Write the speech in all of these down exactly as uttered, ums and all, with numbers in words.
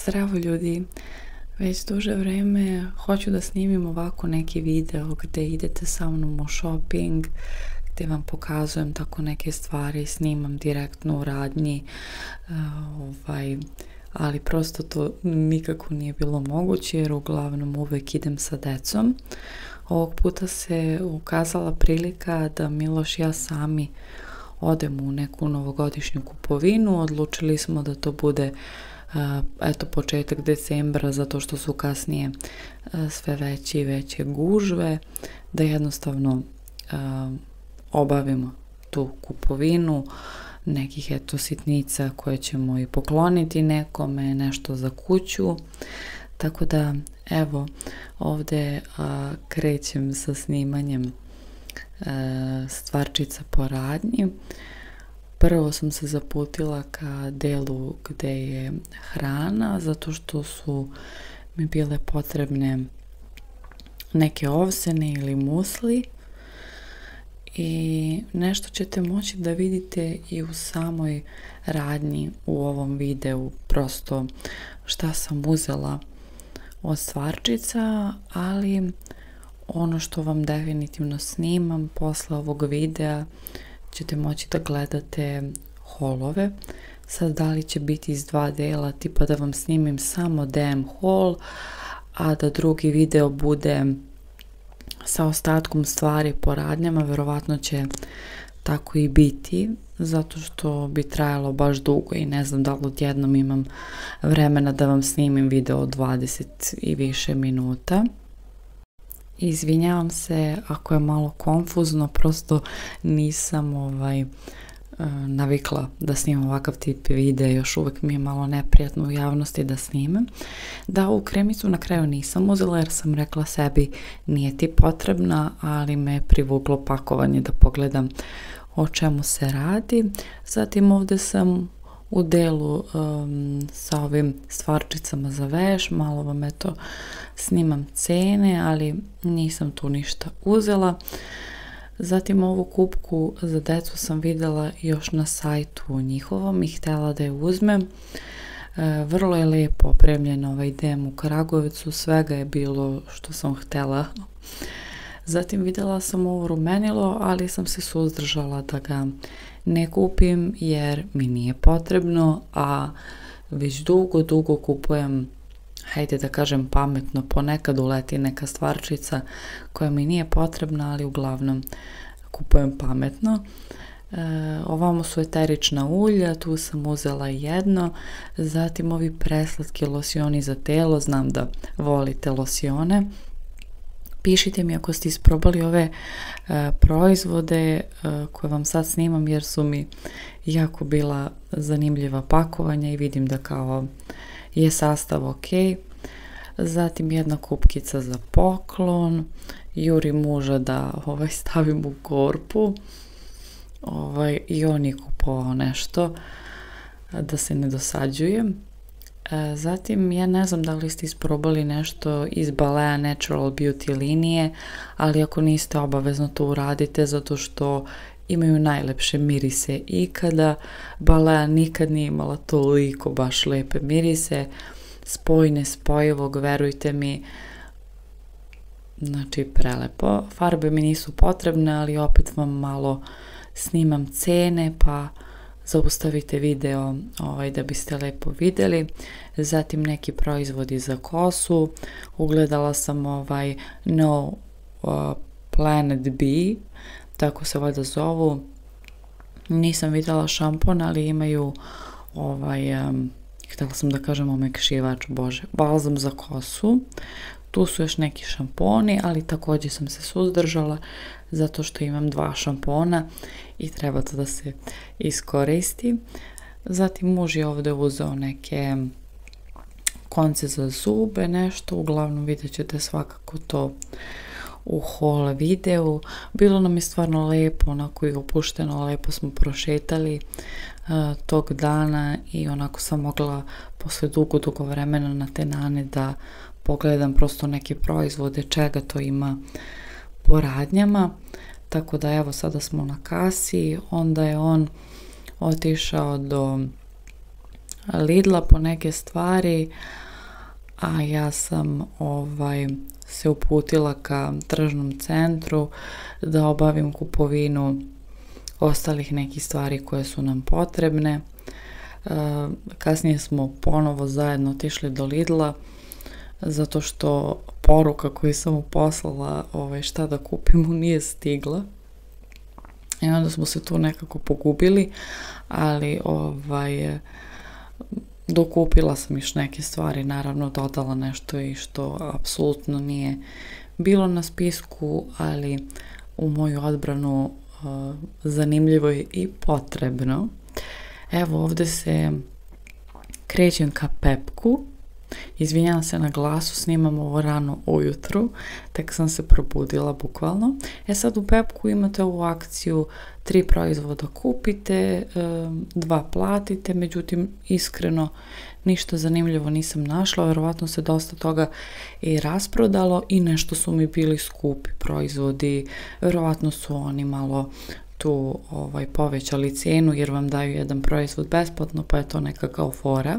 Zdravo ljudi, već duže vreme hoću da snimim ovako neki video gde idete sa mnom u shopping, gde vam pokazujem tako neke stvari, snimam direktno u radnji, uh, ovaj, ali prosto to nikako nije bilo moguće jer uglavnom uvek idem sa decom. Ovog puta se ukazala prilika da Miloš i ja sami odemo u neku novogodišnju kupovinu. Odlučili smo da to bude uh, eto početak decembra zato što su kasnije uh, sve veće i veće gužve, da jednostavno uh, obavimo tu kupovinu nekih eto sitnica koje ćemo i pokloniti nekome, nešto za kuću. Tako da evo ovde a, krećem sa snimanjem a, stvarčica po radnji. Prvo sam se zaputila ka delu gde je hrana, zato što su mi bile potrebne neke ovsene ili musli. I nešto ćete moći da vidite i u samoj radnji u ovom videu, prosto šta sam uzela od stvarčica, ali ono što vam definitivno snimam posle ovog videa ćete moći da gledate haulove. Sad da li će biti iz dva dela, tipa da vam snimim samo D M haul, a da drugi video bude sa ostatkom stvari po radnjama, verovatno će tako i biti, zato što bi trajalo baš dugo i ne znam da li odjednom imam vremena da vam snimim video od dvadeset i više minuta. Izvinjavam se ako je malo konfuzno, prosto nisam ovaj, navikla da snimam ovakav tip videa, još uvek mi je malo neprijatno u javnosti da snimam. Da, ovu kremicu na kraju nisam uzela jer sam rekla sebi nije ti potrebna, ali me je privuklo pakovanje da pogledam o čemu se radi. Zatim ovde sam u delu um, sa ovim stvarčicama za veš, malo vam eto snimam cene, ali nisam tu ništa uzela. Zatim ovu kupku za decu sam videla još na sajtu njihovom i htjela da je uzmem. E, vrlo je lijepo opremljen ovaj D M u Kragujevcu, svega je bilo što sam htjela. Zatim videla sam ovo rumenilo, ali sam se suzdržala da ga ne kupim jer mi nije potrebno, a već dugo, dugo kupujem, hajde da kažem pametno, ponekad uleti neka stvarčica koja mi nije potrebna, ali uglavnom kupujem pametno. E, ovamo su eterična ulja, tu sam uzela jedno, zatim ovi preslatki losioni za telo, znam da volite losione. Pišite mi ako ste isprobali ove e, proizvode e, koje vam sad snimam jer su mi jako bila zanimljiva pakovanja i vidim da kao je sastav ok. Zatim jedna kupkica za poklon, juri muža da ovaj, stavim u korpu, ovaj, i on je kupovao nešto da se ne dosađujem. E, zatim ja ne znam da li ste isprobali nešto iz Balea Natural Beauty linije, ali ako niste obavezno to uradite zato što imaju najlepše mirise ikada. Balea nikad nije imala toliko baš lepe mirise, spoj nespojivog, verujte mi, znači prelepo. Farbe mi nisu potrebne, ali opet vam malo snimam cene, pa zaustavite video ovaj, da biste lepo videli. Zatim neki proizvodi za kosu, ugledala sam ovaj No uh, Planet B, tako se valjda zovu. Nisam vidjela šampon, ali imaju ovaj, um, htjela sam da kažem omekšivač, bože, balzam za kosu. Tu su još neki šamponi, ali također sam se suzdržala zato što imam dva šampona i treba to da se iskoristi. Zatim muž je ovdje uzeo neke konce za zube, nešto, uglavnom vidjet ćete svakako to u haul videu. Bilo nam je stvarno lepo, onako i opušteno, lepo smo prošetali uh, tog dana i onako sam mogla posle dugo, dugo vremena na te dane da pogledam prosto neke proizvode, čega to ima po radnjama. Tako da evo sada smo na kasi, onda je on otišao do Lidla po neke stvari, a ja sam ovaj se uputila ka tržnom centru da obavim kupovinu ostalih nekih stvari koje su nam potrebne. Kasnije smo ponovo zajedno otišli do Lidla zato što poruka koju sam mu poslala ovaj, šta da kupimo nije stigla. I onda smo se tu nekako pogubili, ali ovaj, dokupila sam još neke stvari, naravno dodala nešto i što apsolutno nije bilo na spisku, ali u moju odbranu uh, zanimljivo je i potrebno. Evo ovdje se krećem ka Pepku. Izvinjavam se na glasu, snimam ovo rano ujutru, tek sam se probudila bukvalno. E sad u Pepku imate ovu akciju, tri proizvoda kupite, dva platite, međutim iskreno ništa zanimljivo nisam našla, vjerovatno se dosta toga i rasprodalo i nešto su mi bili skupi proizvodi, vjerovatno su oni malo tu ovaj, povećali cijenu jer vam daju jedan proizvod besplatno, pa je to neka kao fora.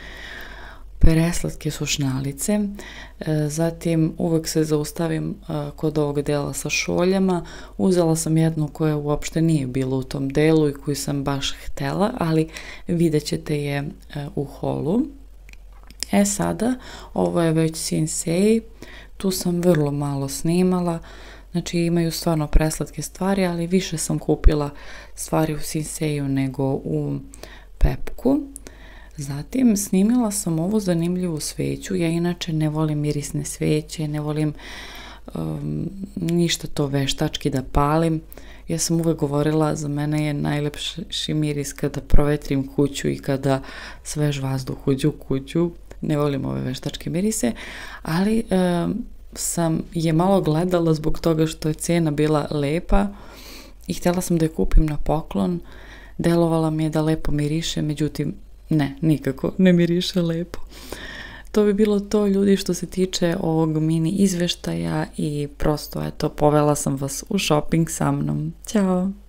Preslatke su šnjalice, zatim uvek se zaustavim kod ovog dela sa šoljama. Uzela sam jednu koja uopšte nije bila u tom delu i koju sam baš htjela, ali vidjet ćete je u holu. E sada, ovo je već Sinsei, tu sam vrlo malo snimala, znači imaju stvarno preslatke stvari, ali više sam kupila stvari u Sinseiju nego u Pepku. Zatim snimila sam ovu zanimljivu sveću, ja inače ne volim mirisne sveće, ne volim um, ništa to veštački da palim. Ja sam uvek govorila, za mene je najlepši miris kada provetrim kuću i kada svež vazduh uđe u kuću. Ne volim ove veštačke mirise, ali um, sam je malo gledala zbog toga što je cena bila lepa i htjela sam da je kupim na poklon. Delovala mi je da lepo miriše, međutim ne, nikako ne miriše lepo. To bi bilo to, ljudi, što se tiče ovog mini izveštaja i prosto eto, povela sam vas u shopping sa mnom. Ćao!